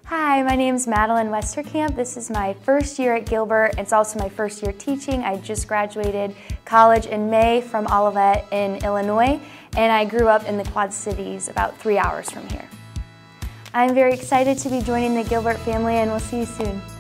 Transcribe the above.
Hi, my name is Madeline Westerkamp. This is my first year at Gilbert. It's also my first year teaching. I just graduated college in May from Olivet in Illinois, and I grew up in the Quad Cities about 3 hours from here. I'm very excited to be joining the Gilbert family, and we'll see you soon.